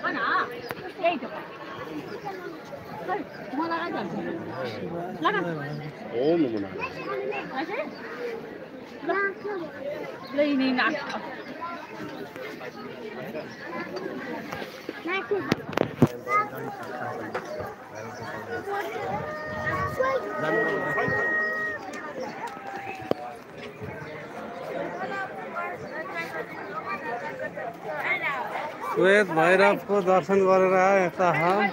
श्वेत भैरव को दर्शन गरेर यता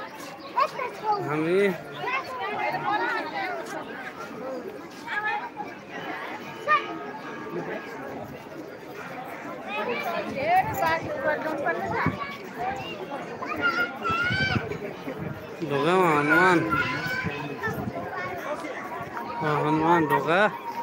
हामी ढोकामा हनुमान ढोका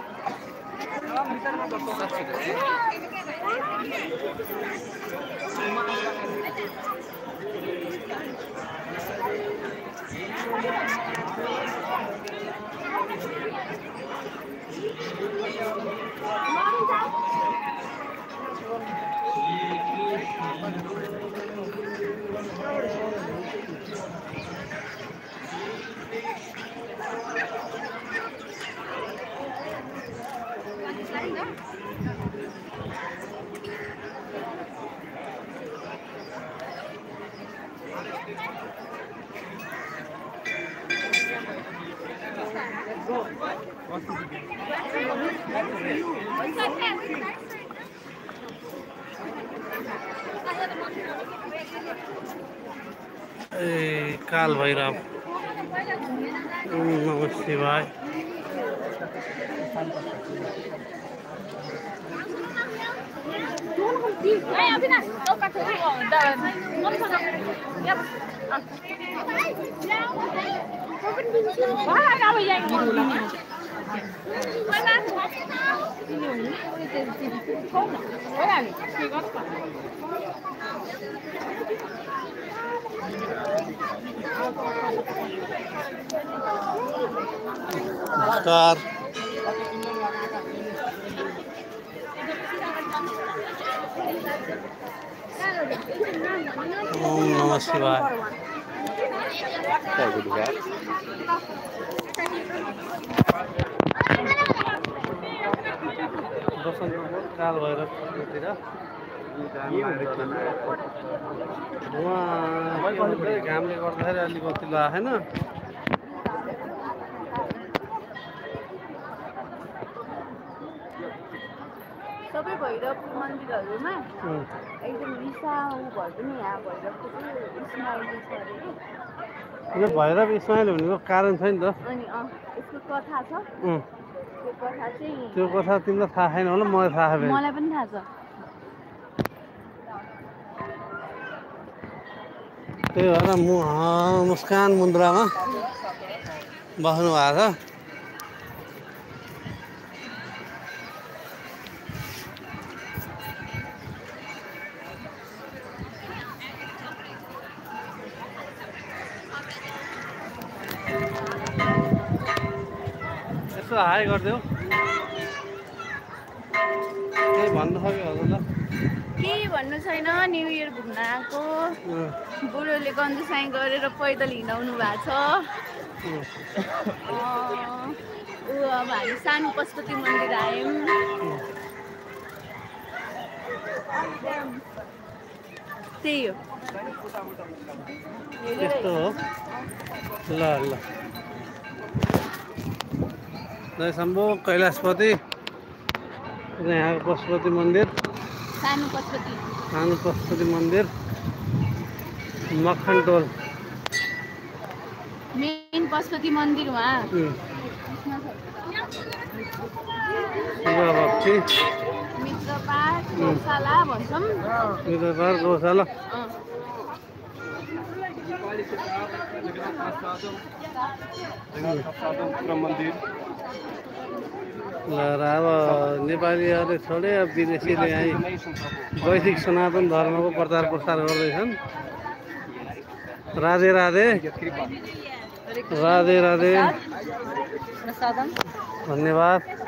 काल भैरव नमः शिवाय नमस्कार ओम नमः शिवाय दर्शन काल भैरवतिर घामले गर्दाखेरि अलिक गतिलो आएन सबै भैरव मन्दिरहरुमा एकदम रिसाउ भए पनि यहाँ भैरवको स्माइली छ अरे भैरव स्माइल भनेको कारण छ नि त अनि यसको कथा छ त्यो कथा चाहिँ त्यो कथा तिमीलाई थाहा छैन होला मलाई थाहा छ मलाई पनि थाहा छ त्यही भएर मुस्कान मुन्द्रामा बस्नु भएको छ यसो हाई गरिदेऊ केही भन्नु सक्यो होला केही भन्नु छैन न्यू इयर घुम्न आएको बुढोले गन्जुसाइ गरेर पैदल हिँडाउनु भएको छ अब हामी सानो पशुपति मन्दिर आयौँ त्यही हो त्यस्तो हो ल ल जय शम्भु कैलाशपति यहाँको पशुपति मन्दिर सानो पशुपति मन्दिर मक्खन टोल मेन पशुपति मन्दिर वहाँ भक्ति मित्रपाट गौशाला भन्छौँ मित्रपाट गौशाला ल अब नेपालीहरूले छोडे अब विदेशीले यहाँ वैदिक सनातन धर्मको प्रचार प्रसार गर्दैछन् राधे राधे राधे राधे धन्यवाद।